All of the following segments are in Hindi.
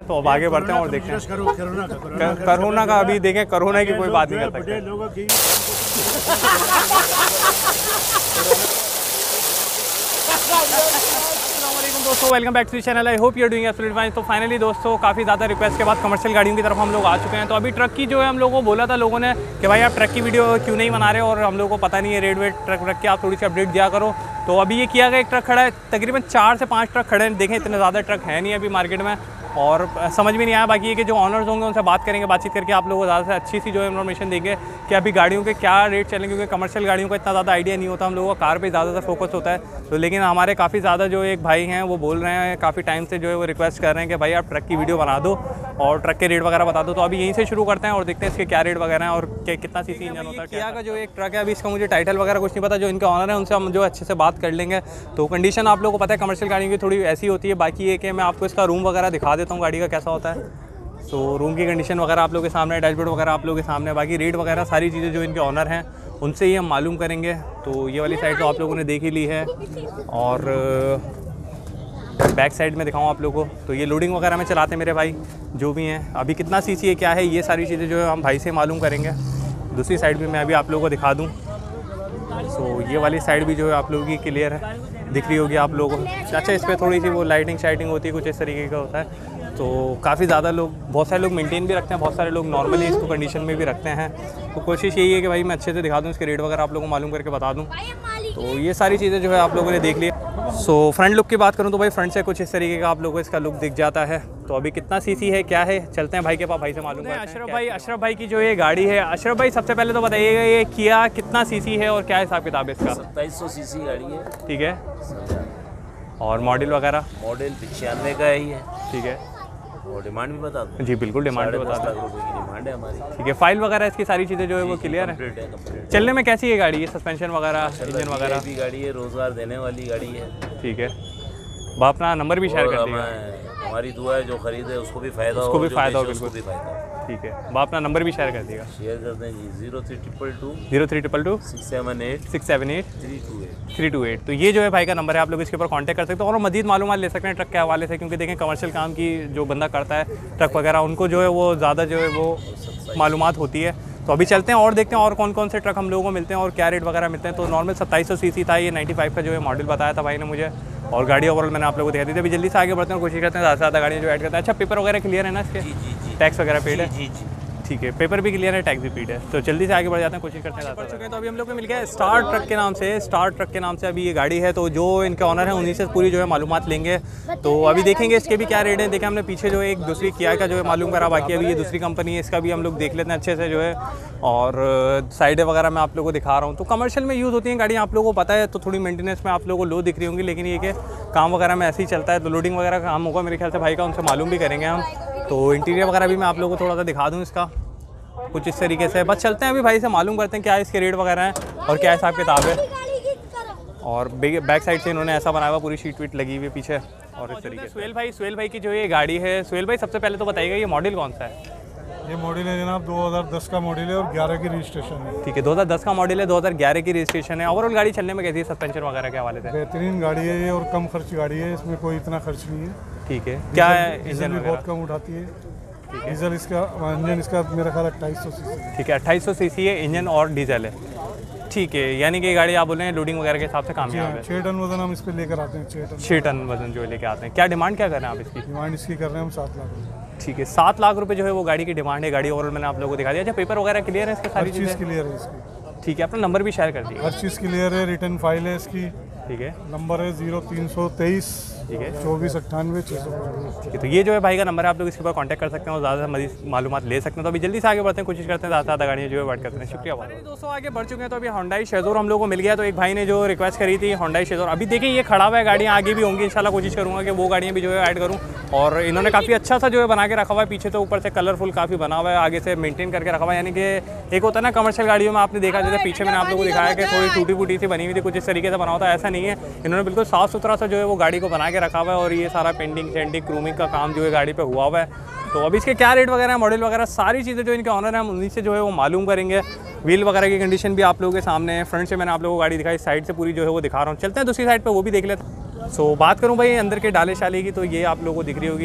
तो अब आगे बढ़ते हैं और देखते हैं कोरोना का। अभी देखें, कोरोना की कोई बात नहीं कर सकते। दोस्तों welcome back to channel. I hope you are doing absolutely fine. तो फाइनली दोस्तों काफ़ी ज़्यादा रिक्वेस्ट के बाद कमर्शियल गाड़ियों की तरफ हम लोग आ चुके हैं। तो अभी ट्रक की जो है हम लोगों को बोला था लोगों ने कि भाई आप ट्रक की वीडियो क्यों नहीं बना रहे, और हम लोगों को पता नहीं है रेट वेट ट्रक रख के आप थोड़ी सी अपडेट दिया करो। तो अभी ये किया गया, एक ट्रक खड़ा है, तकरीबन 4 से 5 ट्रक खड़े हैं। देखें इतने ज़्यादा ट्रक है नहीं अभी मार्केट में, और समझ में नहीं आया। बाकी ये कि जो ऑनर्स होंगे उनसे बात करेंगे, बातचीत करके आप लोगों को ज़्यादा से अच्छी सी जो इन्फॉर्मेशन देंगे कि अभी गाड़ियों के क्या रेट चलेंगे, क्योंकि कमर्शियल गाड़ियों का इतना ज़्यादा आइडिया नहीं होता। हम लोगों का कार पे ज़्यादातर फोकस होता है। तो लेकिन हमारे काफ़ी ज़्यादा जो एक भाई हैं वो बोल रहे हैं, काफ़ी टाइम से जो है वो रिक्वेस्ट कर रहे हैं कि भाई आप ट्रक की वीडियो बना दो और ट्रक के रेट वगैरह बता दो। तो अभी यहीं से शुरू करते हैं और देखते हैं इसके क्या रेट वगैरह हैं और कितना सीसी इंजन होता है। किया का जो एक ट्रक है, अभी इसका मुझे टाइटल वगैरह कुछ नहीं पता। जो इनके ऑनर है उनसे हम जो अच्छे से बात कर लेंगे। तो कंडीशन आप लोगों को पता है कमर्शियल गाड़ियों की थोड़ी ऐसी होती है। बाकी ये कि मैं आपको इसका रूम वगैरह दिखा देता हूँ गाड़ी का कैसा होता है। तो रूम की कंडीशन वगैरह आप लोगों के सामने, डैशबोर्ड वगैरह आप लोगों के सामने, बाकी रेट वगैरह सारी चीज़ें जो इनके ऑनर हैं उनसे ही हम मालूम करेंगे। तो ये वाली साइड तो आप लोगों ने देख ही ली है, और बैक साइड में दिखाऊँ आप लोगों को। तो ये लोडिंग वगैरह में चलाते हैं मेरे भाई जो भी हैं। अभी कितना सीसी है, क्या है, ये सारी चीज़ें जो है हम भाई से मालूम करेंगे। दूसरी साइड भी मैं अभी आप लोगों को दिखा दूँ। सो ये वाली साइड भी जो है आप लोगों की क्लियर है, दिख रही होगी आप लोगों को। अच्छा, इस पर थोड़ी सी वो लाइटिंग शाइटिंग होती है, कुछ इस तरीके का होता है। तो काफ़ी ज़्यादा लोग, बहुत सारे लोग मेंटेन भी रखते हैं, बहुत सारे लोग नॉर्मली इसको कंडीशन में भी रखते हैं। तो कोशिश यही है कि भाई मैं अच्छे से दिखा दूँ, इसके रेट वगैरह आप लोगों को मालूम करके बता दूँ। तो ये सारी चीज़ें जो है आप लोगों ने देख ली। सो फ्रंट लुक की बात करूँ तो भाई फ्रंट से कुछ इस तरीके का आप लोगों को इसका लुक दिख जाता है। तो अभी कितना सीसी है, क्या है, चलते हैं भाई के पास, भाई से मालूम है। अशरफ भाई की जो ये गाड़ी है, अशरफ भाई सबसे पहले तो बताइएगा ये किया कितना सीसी है और क्या हिसाब किताब है इसका? 2700 सीसी गाड़ी है। ठीक है। और मॉडल वगैरह? मॉडल 95 का ही है। ठीक है। और डिमांड भी बता दो? जी बिल्कुल, डिमांड भी बता दो। डिमांड है हमारी। ठीक है। फाइल वगैरह इसकी सारी चीज़ें जो है वो क्लियर है। चलने में कैसी है गाड़ी, ये सस्पेंशन वगैरह, इंजन वगैरह? भी गाड़ी है, रोजगार देने वाली गाड़ी है। ठीक है। आप अपना नंबर भी शेयर कर दीजिएगा। हमारी दुआ है जो खरीदे उसको भी फायदा हो, उसको भी फायदा हो, बिल्कुल। ठीक है। आप अपना नंबर भी शेयर कर दीजिएगा। शेयर कर दें जी। 03222 678 678 328। तो ये जो है भाई का नंबर है, आप लोग इसके ऊपर कांटेक्ट कर सकते हो और मजीद मालूमात ले सकते हैं ट्रक के हवाले से। क्योंकि देखें कमर्शियल काम की जो बंदा करता है ट्रक वगैरह, उनको जो है वो ज़्यादा जो है वो मालूमात होती है। तो अभी चलते हैं और देखते हैं और कौन कौन से ट्रक हम लोगों को मिलते हैं और क्या रेट वगैरह मिलते हैं। तो नॉर्मल 2700 सीसी था, ये 95 का जो है मॉडल बताया था भाई ने मुझे, और गाड़ी ओवरऑल मैंने आप लोगों को दिखा दी थी। अभी जल्दी से आगे बढ़ते हैं और कोशिश करते हैं ज़्यादा से ज़्यादा गाड़ियाँ जो ऐड करते हैं। अच्छा, पेपर वगैरह क्लियर है ना इसके? जी। टैक्स वगैरह पेड है? जी। ठीक है, पेपर भी क्लियर है, टैक्स भी पेड है। तो जल्दी से आगे बढ़ जाते हैं, कोशिश करते हैं। बढ़ चुके हैं। तो अभी हम लोग को मिल गया स्टार ट्रक के नाम से, स्टार ट्रक के नाम से अभी ये गाड़ी है। तो जो इनके ऑनर हैं उन्हीं से पूरी जो है मालूमात लेंगे। तो अभी देखेंगे इसके भी क्या रेट हैं। देखें हमने पीछे जो है एक दूसरी किया का जो है मालूम करा, बाकी अभी ये दूसरी कंपनी है, इसका भी हम लोग देख लेते हैं अच्छे से जो है। और साइडें वगैरह मैं आप लोगों को दिखा रहा हूँ। तो कमर्शियल में यूज़ होती हैं गाड़ियाँ, आप लोगों को पता है। तो थोड़ी मेंटेनेंस में आप लोगों को लो दिख रही होंगी, लेकिन ये कि काम वगैरह में ऐसे ही चलता है। तो लोडिंग वगैरह का काम होगा मेरे ख्याल से भाई का, उनसे मालूम भी करेंगे हम। तो इंटीरियर वगैरह भी मैं आप लोगों को थोड़ा सा दिखा दूँ इसका कुछ इस तरीके से। बस चलते हैं अभी भाई से मालूम करते हैं क्या इसके रेट वगैरह हैं और क्या हिसाब किताब है। और बैक साइड से इन्होंने ऐसा बनाया हुआ, पूरी शीट वीट लगी हुई है पीछे और इस तरीके से। सुहेल भाई की जो ये गाड़ी है, सुहेल भाई सबसे पहले तो बताइएगा ये मॉडल कौन सा है? ये मॉडल है जनाब 2010 का मॉडल है और 11 की रजिस्ट्रेशन है। ठीक है, 2010 का मॉडल है, 2011 की रजिस्ट्रेशन है। ओवरऑल गाड़ी चलने में कैसी है, सस्पेंशन वगैरह के हवाले से? बेहतरीन गाड़ी है ये और कम खर्च गाड़ी है, इसमें कोई इतना खर्च नहीं है। ठीक है। क्या है, इंजन भी बहुत कम उठाती है। डीजल इसका, इंजन इसका मेरा ख्याल 2800 सीसी। ठीक है, 2800 सीसी है इंजन और डीजल है। ठीक है, यानी कि गाड़ी आप बोल रहे हैं लोडिंग वगैरह के हिसाब से कामयाब है। 6 टन वजन हम इस पे लेकर आते हैं। 6 टन वजन जो लेके आते हैं। क्या डिमांड क्या कर रहे हैं आप इसकी? डिमांड इसकी कर रहे हैं हम 7 लाख रुपये। ठीक है, 7 लाख रुपए जो है वो गाड़ी की डिमांड है। गाड़ी ओवरऑल मैंने आप लोगों को दिखा दिया। अच्छा, पेपर वगैरह क्लियर है इसके? सारी चीज़ क्लियर है इसकी। ठीक है, अपना नंबर भी शेयर कर दीजिए। हर चीज़ क्लियर है, रिटर्न फाइल है इसकी। ठीक है। नंबर है 0323 ठीक है 2498 600। ठीक है, तो ये जो है भाई का नंबर है, आप लोग इसके ऊपर कांटेक्ट कर सकते हैं और ज़्यादा मजीद मालूमात ले सकते हैं। तो अभी जल्दी से आगे बढ़ते हैं, कोशिश करते हैं ज़्यादा से ज़्यादा गाड़ियाँ जो है वाइट करते हैं। शुक्रिया दोस्तों, आगे बढ़ चुके हैं। तो अभी होंडाई शेज़ोर हम लोगों को मिल गया। तो एक भाई ने जो रिक्वेस्ट करी थी होंडाई शेज़ोर, अभी देखिए ये खड़ा हुआ है, गाड़ियाँ आगे भी होंगी इंशाल्लाह। कोशिश करूँगा कि वो गाड़ियाँ भी जो है ऐड करूँ। और इन्होंने काफ़ी अच्छा सा जो है बना के रखा हुआ है, पीछे तो ऊपर से कलरफुल काफ़ी बना हुआ है, आगे से मेंटेन करके रखा हुआ है। यानी कि एक होता है ना कमर्शियल गाड़ियों में, आपने देखा जैसे पीछे मैंने आप लोगों को दिखाया कि थोड़ी टूटी फूटी सी बनी हुई थी, कुछ इस तरीके से बना होता है, ऐसा नहीं है। इन्होंने बिल्कुल साफ़ सुथरा सा जो है वो गाड़ी को बना के रखा हुआ है। और ये सारा पेंटिंग सेंटिंग क्रूमिंग का काम जो है गाड़ी पे हुआ हुआ है। तो अभी इसके क्या रेट वगैरह, मॉडल वगैरह सारी चीज़ें जो इनके ऑनर हैं हम उन्हीं से जो है वो मालूम करेंगे। व्हील वगैरह की कंडीशन भी आप लोगों के सामने है। फ्रंट से मैंने आप लोगों को गाड़ी दिखाई, साइड से पूरी जो है वो दिखा रहा हूँ। चलते हैं दूसरी साइड पे, वो भी देख लेते हैं। सो बात करूँ भाई अंदर के डाले शाले की, तो ये आप लोगों को दिख रही होगी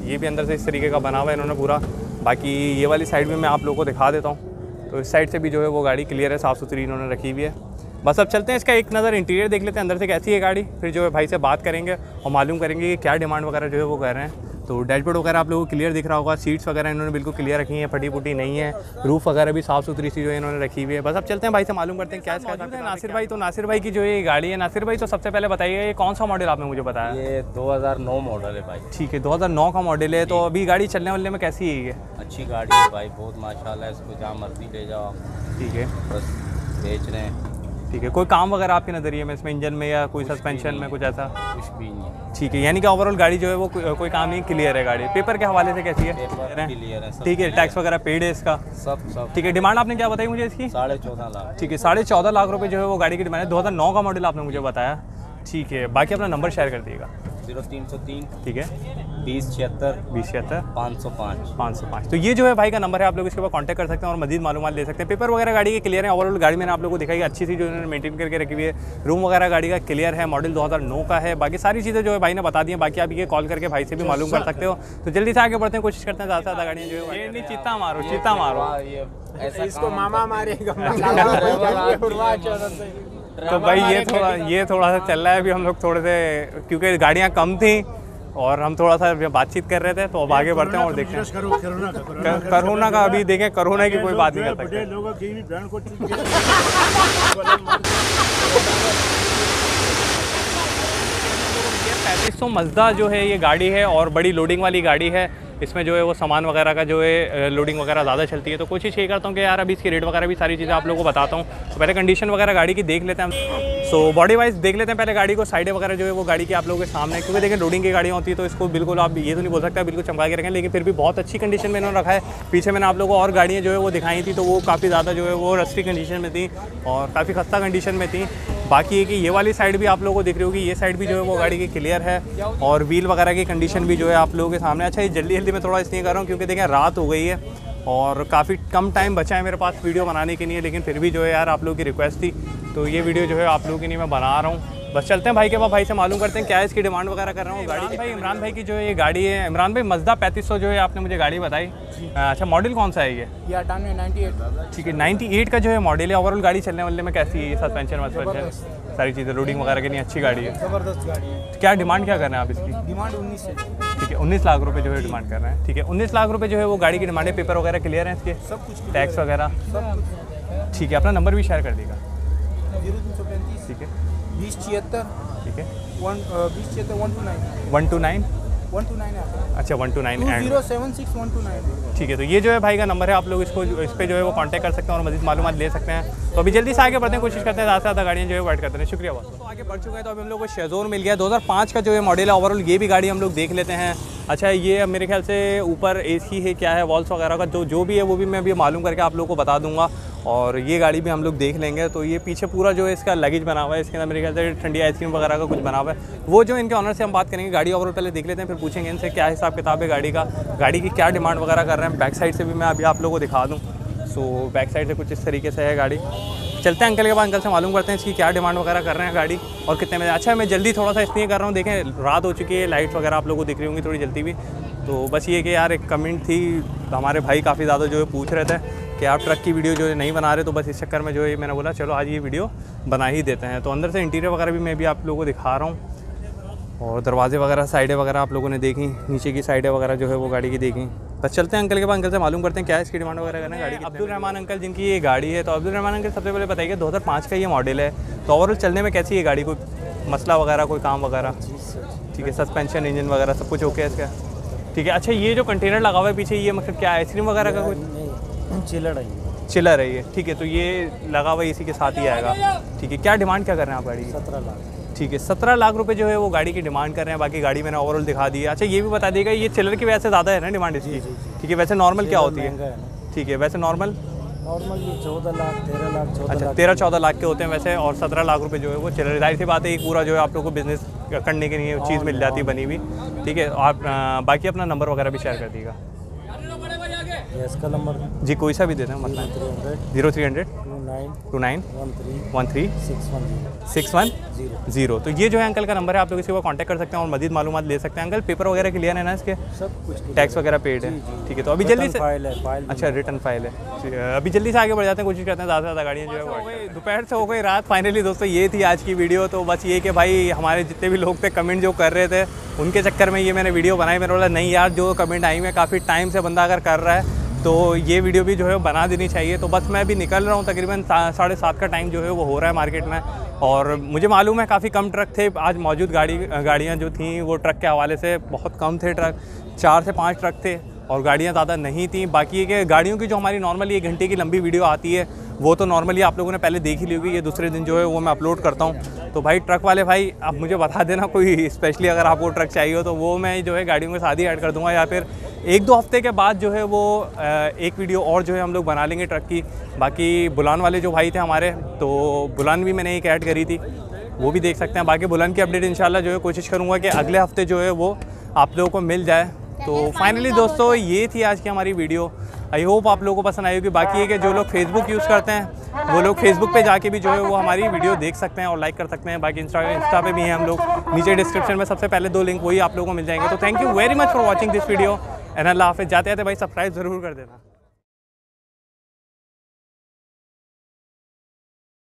ये भी अंदर से इस तरीके का बना हुआ है इन्होंने पूरा। बाकी ये वाली साइड भी मैं आप लोगों को दिखा देता हूँ। तो इस साइड से भी जो है वो गाड़ी क्लियर है, साफ़ सुथरी इन्होंने रखी हुई है। बस अब चलते हैं, इसका एक नज़र इंटीरियर देख लेते हैं अंदर से कैसी है गाड़ी, फिर जो है भाई से बात करेंगे और मालूम करेंगे कि क्या डिमांड वगैरह जो है वो कर रहे हैं। तो डैशबोर्ड वगैरह आप लोगों को क्लियर दिख रहा होगा, सीट्स वगैरह इन्होंने बिल्कुल क्लियर रखी हैं, फटी फुटी नहीं है, रूफ वगैरह भी साफ़ सुथरी सी जो है इन्होंने रखी हुई है। बस अब चलते हैं भाई से मालूम करते हैं क्या इसका है। नासिर भाई, तो नासिर भाई की जो ये गाड़ी है, नासिर भाई तो सबसे पहले बताइए ये कौन सा मॉडल आपने मुझे बताया? ये 2009 मॉडल है भाई। ठीक है, 2009 का मॉडल है। तो अभी गाड़ी चलने वाले में कैसी है ये? अच्छी गाड़ी है भाई, बहुत माशाल्लाह है, इसको जहाँ मर्जी ले जाओ। ठीक है, बस बेच रहे हैं। ठीक है, कोई काम वगैरह आपके नज़रिए में इसमें इंजन में या कोई सस्पेंशन में कुछ ऐसा? कुछ भी नहीं है। ठीक है, यानी कि ओवरऑल गाड़ी जो है वो कोई काम नहीं, क्लियर है गाड़ी। पेपर के हवाले से कैसी है? पेपर क्लियर है सब। ठीक है, टैक्स वगैरह पेड है इसका? सब ठीक है। डिमांड आपने क्या बताई मुझे इसकी? 14.5 लाख। ठीक है, 14.5 लाख रुपए जो है वो गाड़ी की डिमांड है। 2009 का मॉडल आपने मुझे बताया। ठीक है, बाकी अपना नंबर शेयर कर दिएगा। 0303 ठीक है, 2076 2076 505। 505। तो ये जो है भाई का नंबर है, आप लोग इसके ऊपर कांटेक्ट कर सकते हैं और मजीद मालूमात ले सकते हैं। पेपर वगैरह गाड़ी के क्लियर है, ओवरऑल गाड़ी मैंने आप लोगों को दिखाई अच्छी सी जो इन्होंने मेंटेन करके रखी हुई है। रूम वगैरह गाड़ी का क्लियर है, मॉडल 2009 का है। बाकी सारी चीज़ें जो है भाई ने बता दी हैं, बाकी आप ये कॉल करके भाई से भी मालूम कर सकते हो। तो जल्दी से आगे बढ़ते हैं, कोशिश करते हैं ज़्यादा से ज़्यादा गाड़ियाँ जो है। नहीं, चीता मारो, चीता मारो, ये इसको मामा मारेगा। तो भाई ये थोड़ा सा चल रहा है अभी। हम लोग थोड़े से, क्योंकि गाड़ियाँ कम थी और हम थोड़ा सा बातचीत कर रहे थे, तो अब आगे बढ़ते हैं और देखते हैं कोरोना का। अभी देखें, कोरोना की कोई बात नहीं कर सकते। 3500 मज़दा जो है ये गाड़ी है और बड़ी लोडिंग वाली गाड़ी है। इसमें जो है वो सामान वगैरह का जो है लोडिंग वगैरह ज़्यादा चलती है। तो कोशिश ये करता हूँ कि यार अभी इसकी रेट वगैरह भी सारी चीज़ें आप लोगों को बताता हूँ। तो पहले कंडीशन वगैरह गाड़ी की देख लेते हैं। सो बॉडी वाइज देख लेते हैं पहले गाड़ी को। साइडें वगैरह जो है वो गाड़ी की आप लोगों के सामने, क्योंकि देखिए लोडिंग की गाड़ियाँ होती है तो इसको बिल्कुल आप ये तो नहीं बोल सकता बिल्कुल चमका के रखें, लेकिन फिर भी बहुत अच्छी कंडीशन में इन्होंने रखा है। पीछे मैंने आप लोगों को और गाड़ियाँ जो है वो दिखाई थी, तो वो काफ़ी ज़्यादा जो है वो रस्टी कंडीशन में थी और काफ़ी खस्ता कंडीशन में थी। बाकी है कि ये वाली साइड भी आप लोगों को दिख रही होगी, ये साइड भी जो है वो गाड़ी की क्लियर है और व्हील वगैरह की कंडीशन भी जो है आप लोगों के सामने। अच्छा, ये जल्दी मैं थोड़ा इसलिए कर रहा हूँ क्योंकि देखें रात हो गई है और काफ़ी कम टाइम बचा है मेरे पास वीडियो बनाने के लिए, लेकिन फिर भी जो है यार आप लोगों की रिक्वेस्ट थी तो ये वीडियो जो है आप लोगों के लिए मैं बना रहा हूँ। बस चलते हैं भाई के पास, भाई से मालूम करते हैं क्या इसकी डिमांड वगैरह कर रहा हूँ गाड़ी। भाई इमरान भाई की जो ये गाड़ी है, इमरान भाई मज़दा 3500 जो है आपने मुझे गाड़ी बताई। अच्छा, मॉडल कौन सा है ये? 98। ठीक है, 98 का जो है मॉडल है। ओवरऑल गाड़ी चलने वाले में कैसी है? सस्पेंशन वस्पेंशन सारी चीज़ें, लोडिंग वगैरह की नहीं, अच्छी गाड़ी है, जबरदस्त गाड़ी है। क्या डिमांड क्या कर रहे हैं आप इसकी? डिमांड 19 है। ठीक है, 19 लाख रुपए जो है डिमांड कर रहे हैं। ठीक है, 19 लाख रुपए जो है वो गाड़ी की डिमांड है। पेपर वगैरह क्लियर है इसके? सब कुछ टैक्स वगैरह सब कुछ। ठीक है, अपना नंबर भी शेयर कर देगा। 0335 ठीक है, 2076 ठीक है, 2076 129 129 129 है। अच्छा 129 एंड 2076129। ठीक है। तो ये जो है भाई का नंबर है, आप लोग इसको इस पर जो है वो कांटेक्ट कर सकते हैं और मजीद मालूमात ले सकते हैं। तो अभी जल्दी से आगे बढ़ते हैं, कोशिश करते हैं ज़्यादा से ज़्यादा गाड़ियाँ जो है वाइट करते हैं। शुक्रिया बहुत। तो आगे बढ़ चुके हैं, तो अभी हम लोग को शेज़ोर मिल गया। 2005 का जो है मॉडल है। ओवरऑल ये भी गाड़ी हम लोग देख लेते हैं। अच्छा, ये अब मेरे ख्याल से ऊपर एसी है, क्या है, वॉल्स वगैरह का जो भी है वो भी मैं अभी मालूम करके आप लोगों को बता दूंगा। और ये गाड़ी भी हम लोग देख लेंगे। तो ये पीछे पूरा जो है इसका लगेज बना हुआ है, इसके अंदर मेरे ख्याल से ठंडी आइसक्रीम वगैरह का कुछ बना हुआ है। वो जो इनके ऑनर से हम बात करेंगे। गाड़ी ओवरऑल पहले देख लेते हैं, फिर पूछेंगे इनसे क्या हिसाब किताब है गाड़ी का, गाड़ी की क्या डिमांड वगैरह कर रहे हैं। बैक साइड से भी मैं अभी आप लोगों को दिखा दूँ। सो बैक साइड से कुछ इस तरीके से है गाड़ी। चलते हैं अंकल के पास, अंकल से मालूम करते हैं इसकी क्या डिमांड वगैरह कर रहे हैं गाड़ी और कितने में। अच्छा, मैं जल्दी थोड़ा सा इसलिए कर रहा हूँ, देखें रात हो चुकी है, लाइट्स वगैरह आप लोगों को दिख रही होंगी थोड़ी जल्दी भी। तो बस ये कि यार एक कमेंट थी, हमारे भाई काफ़ी ज़्यादा जो है पूछ रहे थे कि आप ट्रक की वीडियो जो है नहीं बना रहे, तो बस इस चक्कर में जो है मैंने बोला चलो आज ये वीडियो बना ही देते हैं। तो अंदर से इंटीरियर वगैरह भी मैं भी आप लोगों को दिखा रहा हूँ और दरवाजे वगैरह, साइडें वगैरह आप लोगों ने देखी, नीचे की साइडें वगैरह जो है वो गाड़ी की देखी। बस चलते हैं अंकल के पास, अंकल से मालूम करते हैं क्या इसकी डिमांड वगैरह करना है गाड़ी की। अब्दुल रहमान अंकल जिनकी ये गाड़ी है। तो अब्दुल रहमान अंकल सबसे पहले बताइए 2005 का ये मॉडल है, तो ओवरऑल चलने में कैसी है गाड़ी, कोई मसला वगैरह, कोई काम वगैरह? ठीक है, सस्पेंशन इंजन वगैरह सब कुछ ओके है इसका? ठीक है। अच्छा, ये जो कंटेनर लगा हुआ है पीछे, ये मतलब क्या आइसक्रीम वगैरह का कुछ? चिलर है ये। ठीक है, तो ये लगा हुआ इसी के साथ ही आएगा। ठीक है, क्या डिमांड क्या कर रहे हैं आप गाड़ी की? 17 लाख। ठीक है, 17 लाख रुपए जो है वो गाड़ी की डिमांड कर रहे हैं। बाकी गाड़ी मैंने ओवरऑल दिखा दी है। अच्छा, ये भी बता देगा ये चिलर की वजह से ज़्यादा है ना डिमांड इसकी? ठीक है, वैसे नॉर्मल क्या होती है? ठीक है, वैसे नॉर्मल ये 14 लाख 13 लाख 14 अच्छा लाख 13-14 लाख के होते हैं वैसे, और 17 लाख रुपए जो है वो चिलर। जाहिर सी बात है, एक पूरा जो है आप लोग को बिजनेस करने के लिए चीज़ मिल जाती है बनी हुई। ठीक है, आप बाकी अपना नंबर वगैरह भी शेयर कर दीजिएगा। ये इसका नंबर जी कोई सा भी दे दें मतलब 0300 0300 29 13 13 610। तो ये जो है अंकल का नंबर है, आप लोग इसी को कांटेक्ट कर सकते हैं और मजीद मालूमात ले सकते हैं। अंकल पेपर वगैरह क्लियर है ना इसके? सब कुछ टैक्स वगैरह पेड है? ठीक है, तो अभी जल्दी से फाइल है, फाइल अच्छा रिटर्न फाइल है। अभी जल्दी से आगे बढ़ जाते हैं, कोशिश करते हैं ज़्यादा से ज़्यादा गाड़ियाँ जो है हो गई दोपहर से हो गई रात। फाइनली दोस्तों ये थी आज की वीडियो। तो बस ये कि भाई हमारे जितने भी लोग थे कमेंट जो कर रहे थे उनके चक्कर में ये मैंने वीडियो बनाई। मैंने बोला नहीं यार, जो कमेंट आई मैं काफ़ी टाइम से बंदा अगर कर रहा है तो ये वीडियो भी जो है बना देनी चाहिए। तो बस मैं अभी निकल रहा हूँ, तकरीबन 7:30 का टाइम जो है वो हो रहा है मार्केट में। और मुझे मालूम है काफ़ी कम ट्रक थे आज मौजूद। गाड़ियाँ जो थी वो ट्रक के हवाले से बहुत कम थे ट्रक, 4 से 5 ट्रक थे और गाड़ियाँ ज़्यादा नहीं थी। बाकी ये कि गाड़ियों की जो हमारी नॉर्मली 1 घंटे की लंबी वीडियो आती है वो तो नॉर्मली आप लोगों ने पहले देख ही ली होगी। ये दूसरे दिन जो है वो मैं अपलोड करता हूँ। तो भाई ट्रक वाले भाई आप मुझे बता देना कोई स्पेशली अगर आपको ट्रक चाहिए हो तो वो मैं जो है गाड़ियों के साथ ही ऐड कर दूँगा, या फिर 1-2 हफ्ते के बाद जो है वो एक वीडियो और जो है हम लोग बना लेंगे ट्रक की। बाकी बुलान वाले जो भाई थे हमारे, तो बुलान भी मैंने एक ऐड करी थी, वो भी देख सकते हैं। बाकी बुलान की अपडेट इंशाल्लाह जो है कोशिश करूँगा कि अगले हफ्ते जो है वो आप लोगों को मिल जाए। तो फाइनली दोस्तों ये थी आज की हमारी वीडियो। आई होप आप लोगों को पसंद आई होगी। बाकी है कि जो लोग फेसबुक यूज़ करते हैं वो लोग फेसबुक पे जाके भी जो है वो हमारी वीडियो देख सकते हैं और लाइक कर सकते हैं। बाकी इंस्टा पे भी हैं हम लोग, नीचे डिस्क्रिप्शन में सबसे पहले 2 लिंक वही आप लोगों को मिल जाएंगे। तो thank you very much for watching this video and अल्लाह हाफ़िज़। जाते जाते भाई सब्सक्राइब ज़रूर कर देना।